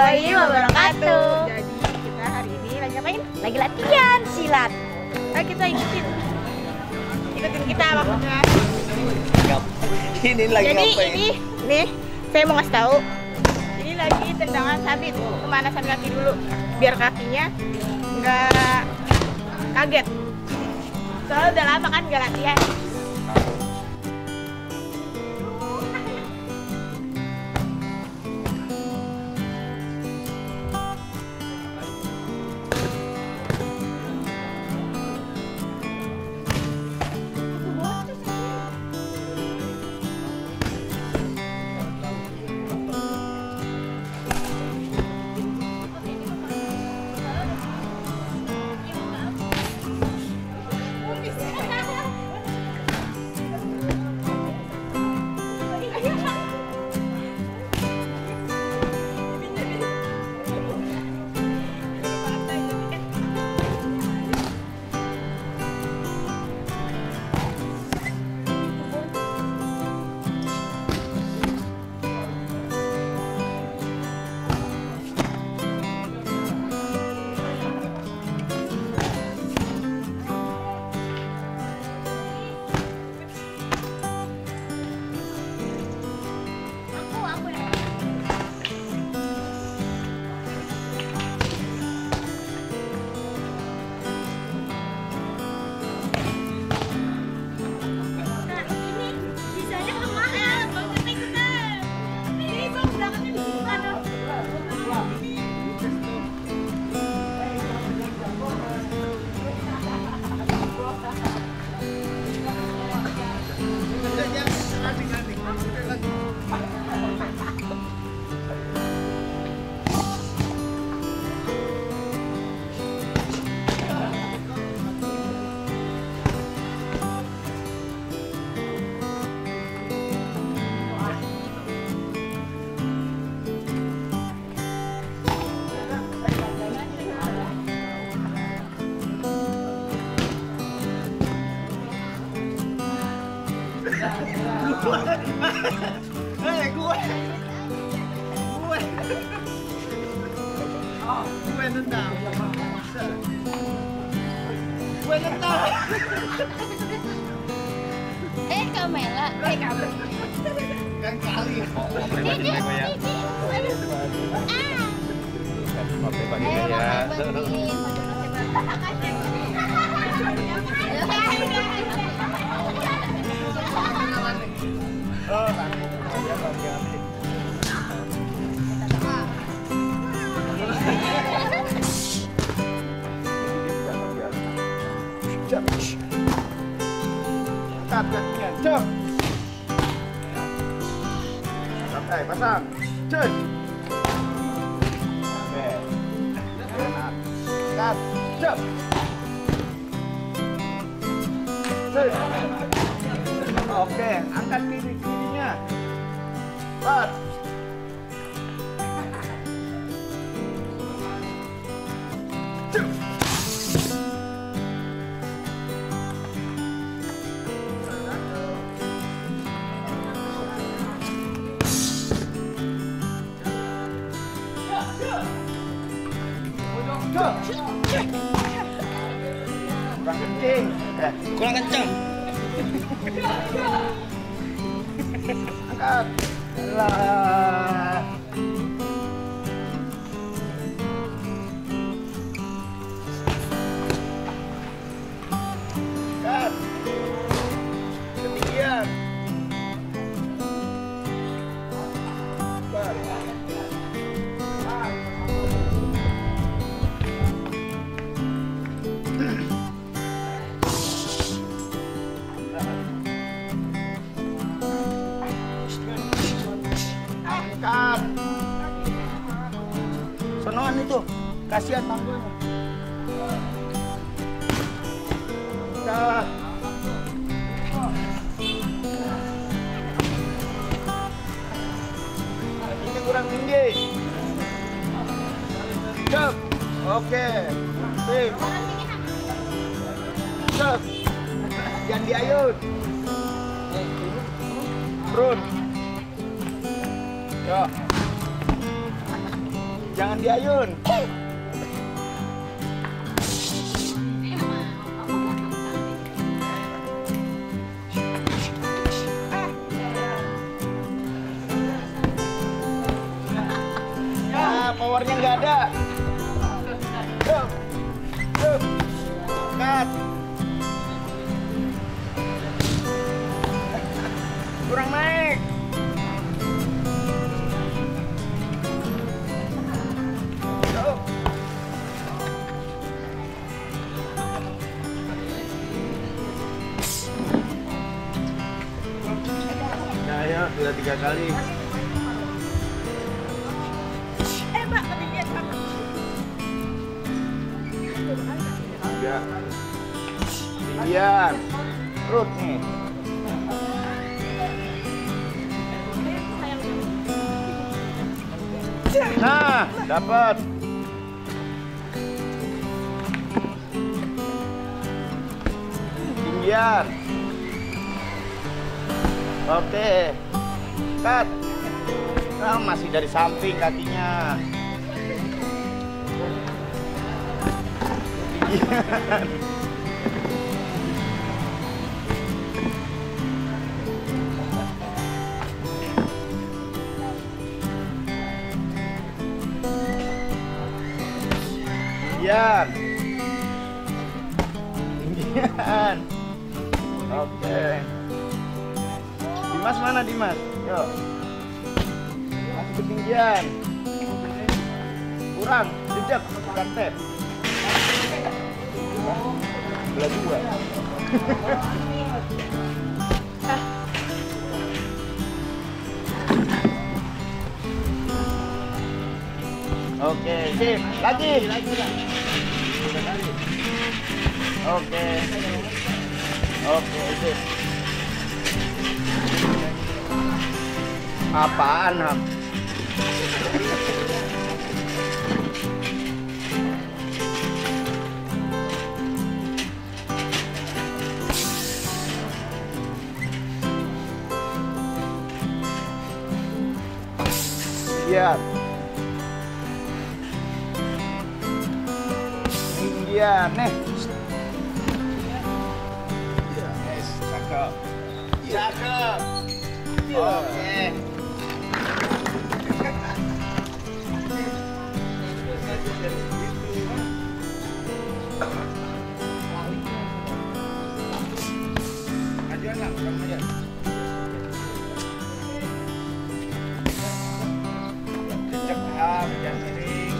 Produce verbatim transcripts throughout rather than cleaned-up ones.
warahmatullahi wabarakatuh. Jadi kita hari ini lagi ngapain? Lagi latihan silat. Nah, kita ikutin. Ikutin kita maksudnya. Ini lagi Jadi ngapain? ini, nih, saya mau ngasih tahu. Ini lagi tendangan sabit, pemanasan kaki dulu, biar kakinya nggak kaget. Soalnya udah lama kan nggak latihan. Hei, gue gue oh, gue nendang gue nendang Eh Kamela, eh kamu. kan kali Ayo ya. Oh, angkat kakinya, jump. Santai, pasang, cus. Oke, angkat, jump. Cus. Oke, angkat kiri kirinya. Pas. Kurang kencing. Eh, kurang kencang. Angkat. Lah. Angkat. Ketinggian. Bar. Angkat. Sonoan itu, kasihan tanggulnya. Angkat. Ini kurang tinggi. Jump. Oke. Sip. Jump. Jangan diayun. Turun. Ya. Jangan diayun. Ah, powernya nggak ada. Yup. Yup. Cut. Kurang naik. Yup. Nah, ya, sudah tiga kali. Eh, Mbak, ketinggian sama. Ya. Tinggian. Perut nih. Nah, dapat. Tinggian. Oke. Cut. Oh, masih dari samping kakinya. Tinggian. Tinggian. Tinggian. Oke. Dimas mana Dimas? Yuk. Masih ketinggian. Kurang, jejak, bukan tep. Belah dua. Oke, sip. Lagi. Oke. Oke, sip. Apaan, Ham? Lihat. Tinggian, nih. Yes, cakep. Cakep. Oke. Majuan lah, kurang majuan. Jejak, ah, jangan miring.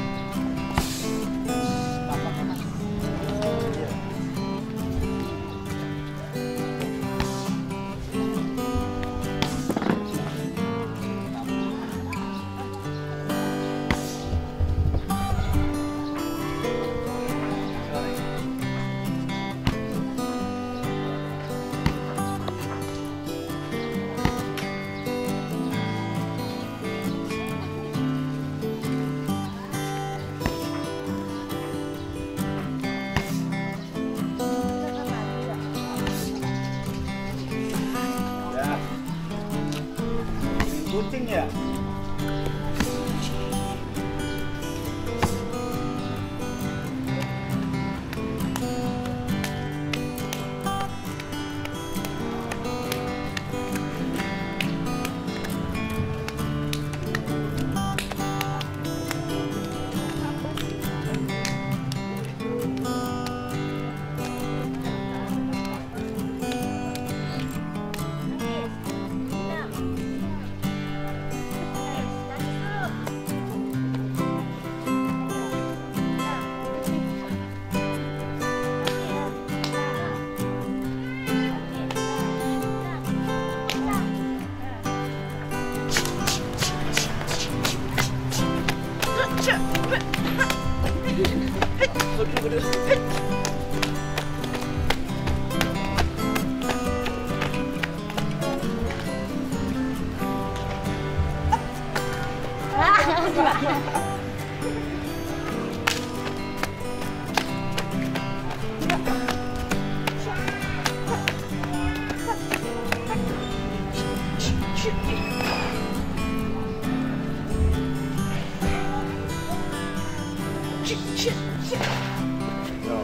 Kucing ya? Yo.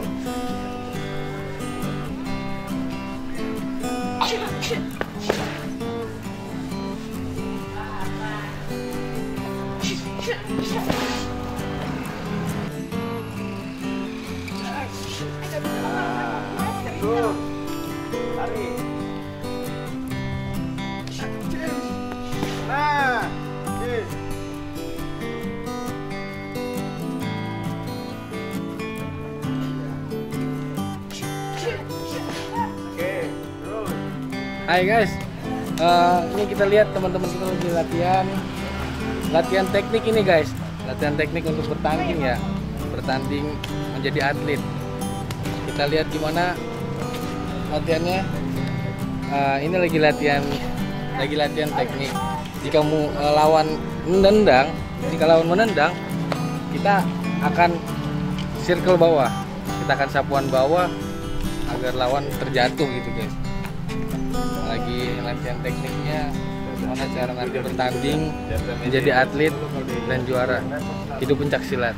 Nah, terus. Tarik. Nah, oke. Oke, terus. Hai guys, Eh, ini kita lihat teman-teman kita lagi latihan, latihan teknik ini guys, latihan teknik untuk bertanding ya, bertanding menjadi atlet. Kita lihat gimana latihannya. Eh, ini lagi latihan, lagi latihan teknik. Jika mu eh, lawan menendang, jika lawan menendang, kita akan circle bawah, kita akan sapuan bawah agar lawan terjatuh gitu guys. Lagi latihan tekniknya gimana cara nanti bertanding menjadi atlet dan juara hidup pencak silat.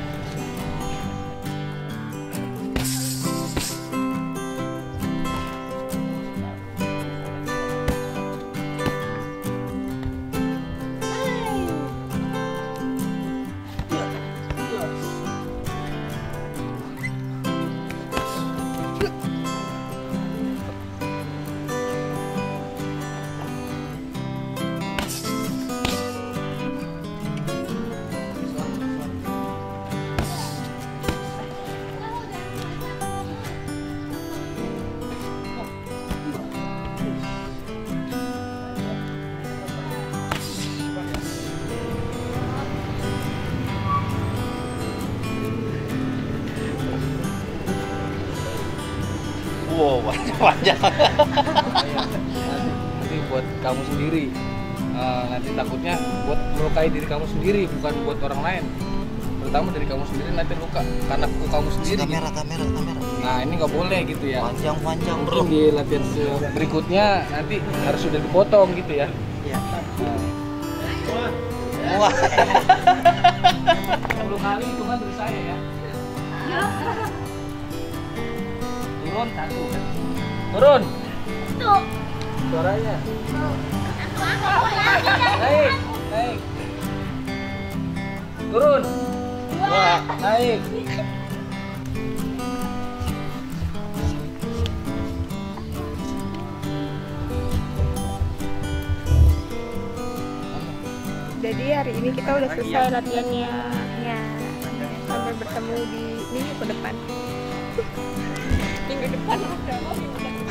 Wow, panjang. Nanti buat kamu sendiri. Eh, nanti takutnya buat melukai diri kamu sendiri, bukan buat orang lain. Terutama dari kamu sendiri nanti luka karena kuku kamu sendiri. Kamera, kamera, kamera. Nah ini nggak boleh gitu ya. Panjang, panjang bro. Mungkin di latihan berikutnya nanti harus sudah dipotong gitu ya. Iya. Nah, Wah. sepuluh kali itu kan dari saya ya. Turun satu. Turun. Tuh. Suaranya. Naik, naik. Turun. Wah, naik. Jadi hari ini kita udah selesai latihannya. Ya. Sampai bertemu di minggu ke depan. Minggu depan ada apa? Minggu depan.